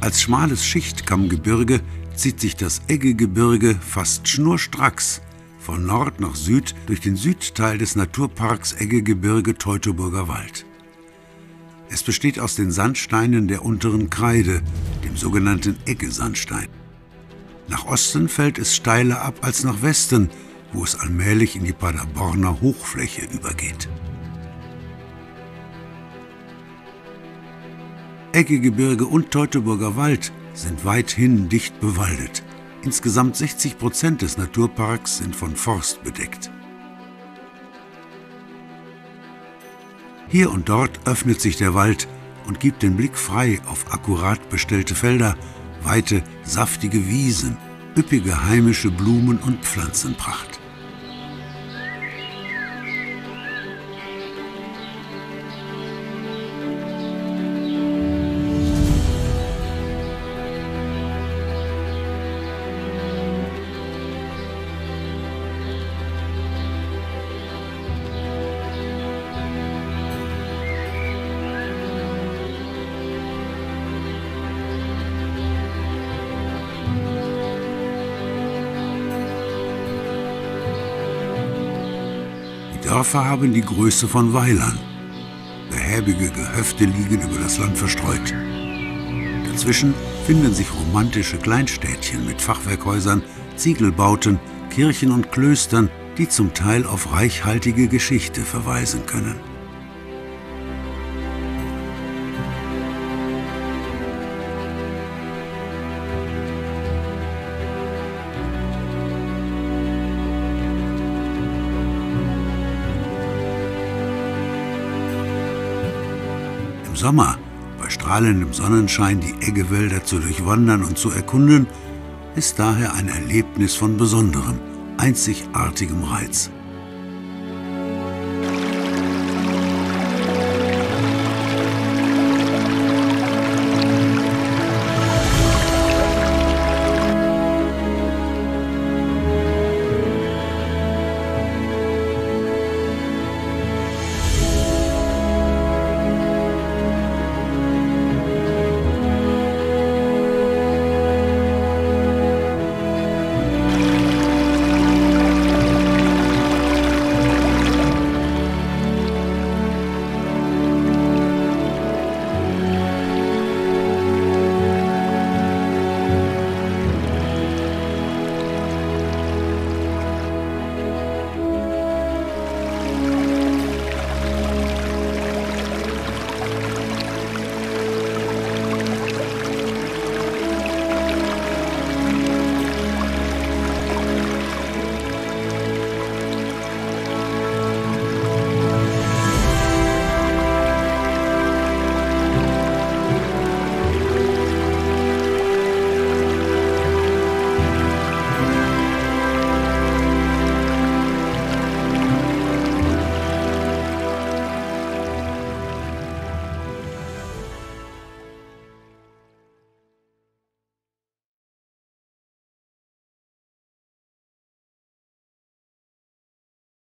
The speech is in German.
Als schmales Schichtkammgebirge zieht sich das Eggegebirge fast schnurstracks von Nord nach Süd durch den Südteil des Naturparks Eggegebirge-Teutoburger Wald. Es besteht aus den Sandsteinen der unteren Kreide, dem sogenannten Eggesandstein. Nach Osten fällt es steiler ab als nach Westen, wo es allmählich in die Paderborner Hochfläche übergeht. Eggegebirge und Teutoburger Wald sind weithin dicht bewaldet. Insgesamt 60% des Naturparks sind von Forst bedeckt. Hier und dort öffnet sich der Wald und gibt den Blick frei auf akkurat bestellte Felder, weite, saftige Wiesen, üppige heimische Blumen- und Pflanzenpracht. Die Dörfer haben die Größe von Weilern. Behäbige Gehöfte liegen über das Land verstreut. Dazwischen finden sich romantische Kleinstädtchen mit Fachwerkhäusern, Ziegelbauten, Kirchen und Klöstern, die zum Teil auf reichhaltige Geschichte verweisen können. Im Sommer, bei strahlendem Sonnenschein, die Eggewälder zu durchwandern und zu erkunden, ist daher ein Erlebnis von besonderem, einzigartigem Reiz.